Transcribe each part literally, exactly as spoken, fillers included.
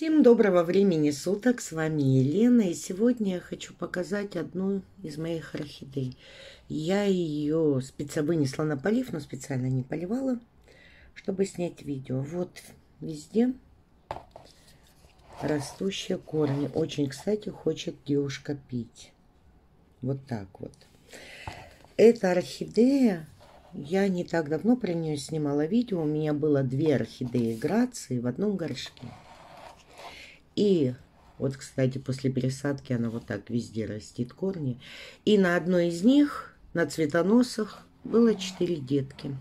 Всем доброго времени суток, с вами Елена, и сегодня я хочу показать одну из моих орхидей. Я ее специально вынесла на полив, но специально не поливала, чтобы снять видео. Вот везде растущие корни. Очень, кстати, хочет девушка пить. Вот так вот. Эта орхидея, я не так давно про нее снимала видео. У меня было две орхидеи Грации в одном горшке. И вот, кстати, после пересадки она вот так везде растит корни. И на одной из них, на цветоносах, было четыре детки.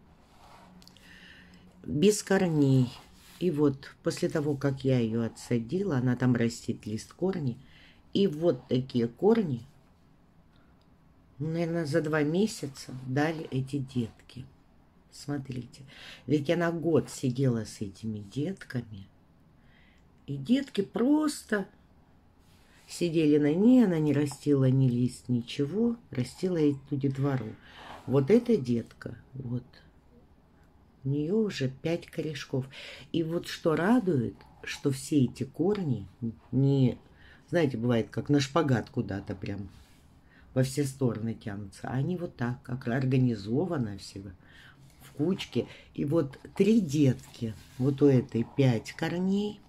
Без корней. И вот после того, как я ее отсадила, она там растит лист корни. И вот такие корни, наверное, за два месяца дали эти детки. Смотрите. Ведь она год сидела с этими детками. И детки просто сидели на ней, она не растила ни лист, ничего, растила эту детвору. Вот эта детка, вот, у нее уже пять корешков. И вот что радует, что все эти корни не, знаете, бывает, как на шпагат куда-то прям во все стороны тянутся. А они вот так, как организованно всего, в кучке. И вот три детки, вот у этой пять корней,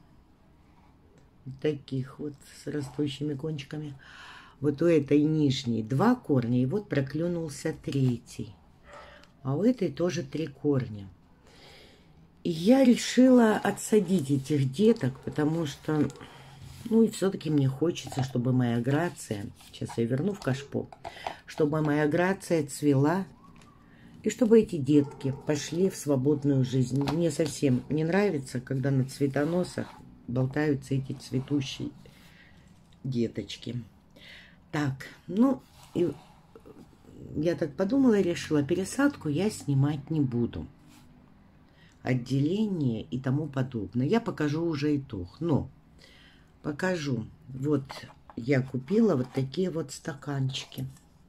таких вот с растущими кончиками. Вот у этой нижней два корня, и вот проклюнулся третий. А у этой тоже три корня. И я решила отсадить этих деток, потому что, ну и все-таки мне хочется, чтобы моя грация, сейчас я верну в кашпо, чтобы моя грация цвела, и чтобы эти детки пошли в свободную жизнь. Мне совсем не нравится, когда на цветоносах болтаются эти цветущие деточки. Так, ну, и я так подумала и решила, пересадку я снимать не буду. Отделение и тому подобное. Я покажу уже итог. Но покажу. Вот я купила вот такие вот стаканчики.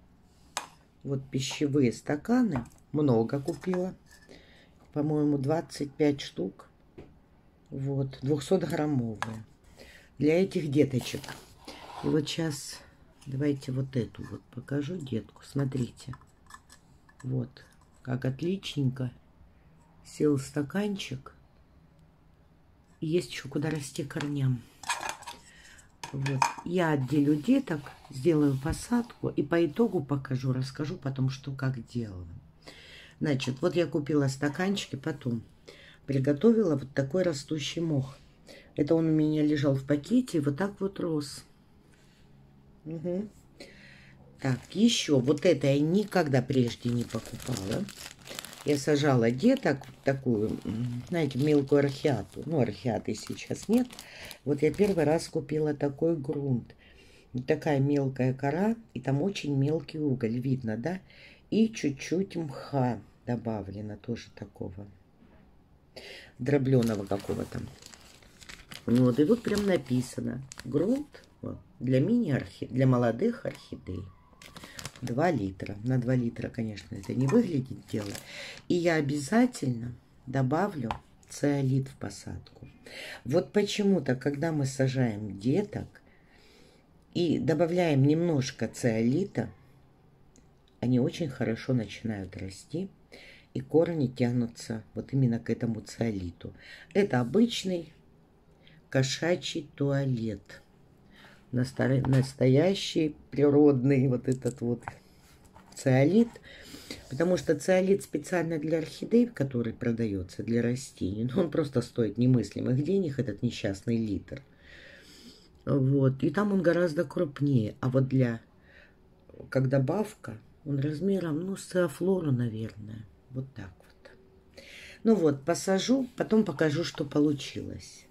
Вот пищевые стаканы. Много купила. По-моему, двадцать пять штук. Вот, двухсотграммовые. Для этих деточек. И вот сейчас давайте вот эту вот покажу детку. Смотрите. Вот, как отличненько сел стаканчик. И есть еще куда расти корням. Вот. Я отделю деток, сделаю посадку и по итогу покажу, расскажу потом, что как делала. Значит, вот я купила стаканчики, потом приготовила вот такой растущий мох. Это он у меня лежал в пакете и вот так вот рос. Угу. Так, еще вот это я никогда прежде не покупала. Я сажала деток в такую, знаете, мелкую орхиату. Ну, орхиаты сейчас нет. Вот я первый раз купила такой грунт. Вот такая мелкая кора, и там очень мелкий уголь, видно, да? И чуть-чуть мха добавлено, тоже такого дробленого какого-то. Вот, и тут прям написано грунт вот, для мини-орхидей, для молодых орхидей. два литра. На два литра, конечно, это не выглядит дело. И я обязательно добавлю циолит в посадку. Вот почему-то, когда мы сажаем деток и добавляем немножко циолита, они очень хорошо начинают расти. И корни тянутся вот именно к этому циолиту. Это обычный кошачий туалет. Настоящий, природный вот этот вот циолит. Потому что циолит специально для орхидей, который продается для растений. Но он просто стоит немыслимых денег, этот несчастный литр. Вот. И там он гораздо крупнее. А вот для, как добавка, он размером, ну, с циафлору, наверное. Вот так вот. Ну вот, посажу, потом покажу, что получилось.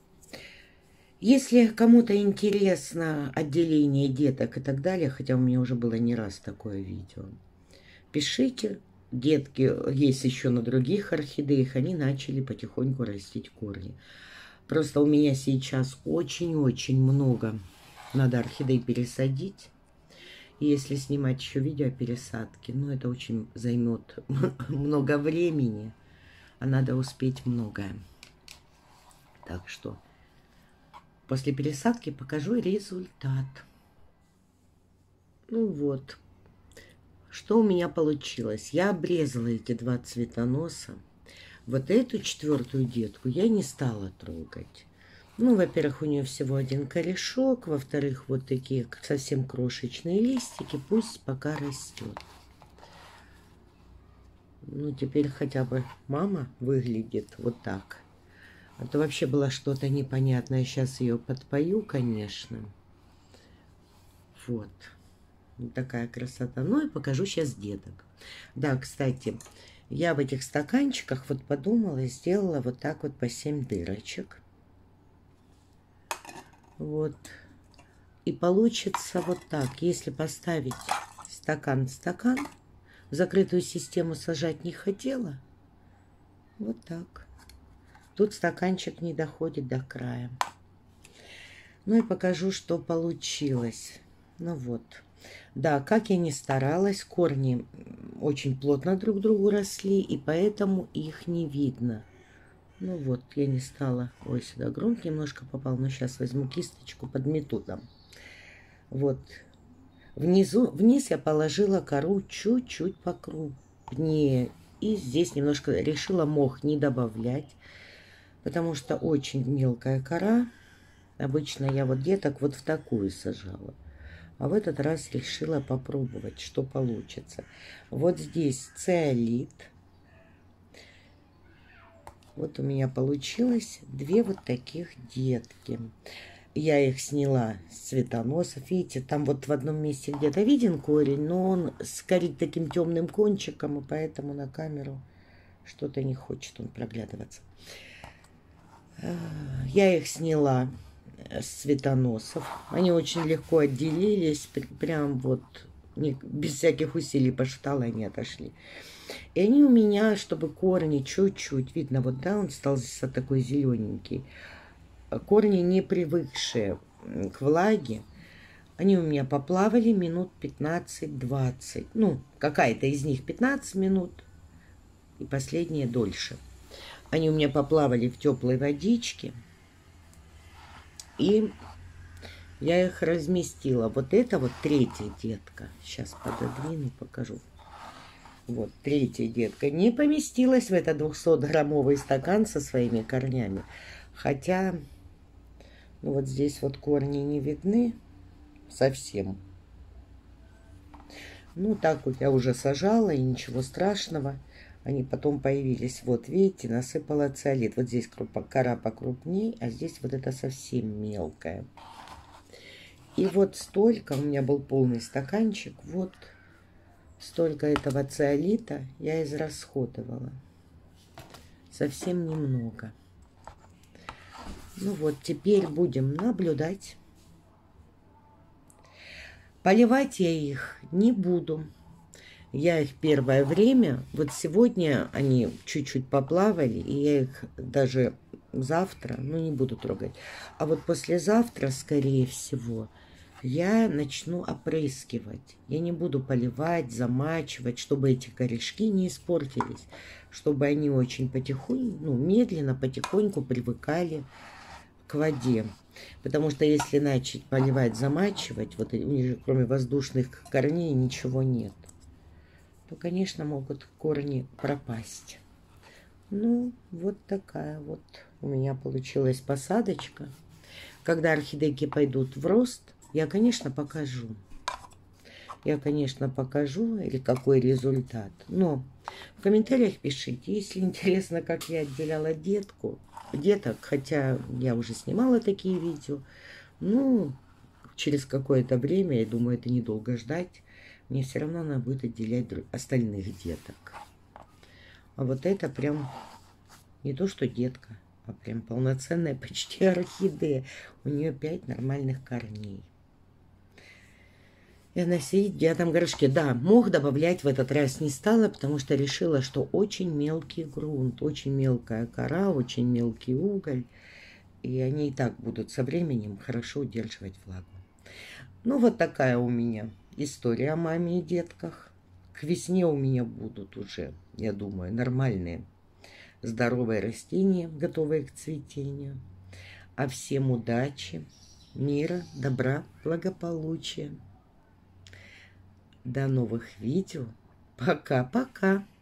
Если кому-то интересно отделение деток и так далее, хотя у меня уже было не раз такое видео, пишите. Детки есть еще на других орхидеях, они начали потихоньку растить корни. Просто у меня сейчас очень-очень много надо орхидей пересадить. И если снимать еще видео о пересадке, ну, это очень займет много времени, а надо успеть многое. Так что после пересадки покажу результат. Ну вот, что у меня получилось. Я обрезала эти два цветоноса. Вот эту четвертую детку я не стала трогать. Ну, во-первых, у нее всего один корешок. Во-вторых, вот такие совсем крошечные листики. Пусть пока растет. Ну, теперь хотя бы мама выглядит вот так. А то вообще было что-то непонятное. Сейчас ее подпою, конечно. Вот. Вот такая красота. Ну и покажу сейчас деток. Да, кстати, я в этих стаканчиках вот подумала, сделала вот так вот по семь дырочек. Вот. И получится вот так. Если поставить стакан в стакан, в закрытую систему сажать не хотела. Вот так. Тут стаканчик не доходит до края. Ну и покажу, что получилось. Ну вот. Да, как я ни старалась, корни очень плотно друг к другу росли, и поэтому их не видно. Ну вот, я не стала... Ой, сюда грунт немножко попал, но сейчас возьму кисточку, подмету там. Вот. Внизу, вниз я положила кору чуть-чуть покрупнее. И здесь немножко решила мох не добавлять, потому что очень мелкая кора. Обычно я вот деток вот в такую сажала. А в этот раз решила попробовать, что получится. Вот здесь циолит. Вот у меня получилось две вот таких детки. Я их сняла с цветоносов. Видите, там вот в одном месте где-то виден корень, но он с таким темным кончиком, и поэтому на камеру что-то не хочет он проглядываться. Я их сняла с цветоносов. Они очень легко отделились, прям вот не, без всяких усилий пошатала, они отошли. И они у меня, чтобы корни чуть-чуть, видно, вот да, он стал здесь такой зелененький. Корни, не привыкшие к влаге, они у меня поплавали минут пятнадцать-двадцать. Ну, какая-то из них пятнадцать минут, и последняя дольше. Они у меня поплавали в теплой водичке. И я их разместила. Вот это вот третья детка. Сейчас пододвину, покажу. Вот третья детка не поместилась в этот двухсотграммовый стакан со своими корнями. Хотя, ну вот здесь вот корни не видны совсем. Ну так вот я уже сажала, и ничего страшного. Они потом появились. Вот, видите, насыпала циолит. Вот здесь кора покрупней, а здесь вот это совсем мелкая. И вот столько, у меня был полный стаканчик, вот столько этого циолита я израсходовала. Совсем немного. Ну вот, теперь будем наблюдать. Поливать я их не буду. Я их первое время, вот сегодня они чуть-чуть поплавали, и я их даже завтра, ну не буду трогать. А вот послезавтра, скорее всего, я начну опрыскивать. Я не буду поливать, замачивать, чтобы эти корешки не испортились, чтобы они очень потихоньку, ну медленно, потихоньку привыкали к воде. Потому что если начать поливать, замачивать, вот у них же кроме воздушных корней ничего нет, то, конечно, могут корни пропасть. Ну, вот такая вот у меня получилась посадочка. Когда орхидейки пойдут в рост, я, конечно, покажу. Я, конечно, покажу, или какой результат. Но в комментариях пишите, если интересно, как я отделяла детку, деток, хотя я уже снимала такие видео. Ну, через какое-то время, я думаю, это недолго ждать, мне все равно надо будет отделять остальных деток. А вот это прям не то, что детка, а прям полноценная почти орхидея. У нее пять нормальных корней. И она сидит в девятом горшке. Да, мох добавлять в этот раз не стала, потому что решила, что очень мелкий грунт, очень мелкая кора, очень мелкий уголь. И они и так будут со временем хорошо удерживать влагу. Ну, вот такая у меня история о маме и детках. К весне у меня будут уже, я думаю, нормальные, здоровые растения, готовые к цветению. А всем удачи, мира, добра, благополучия. До новых видео. Пока-пока.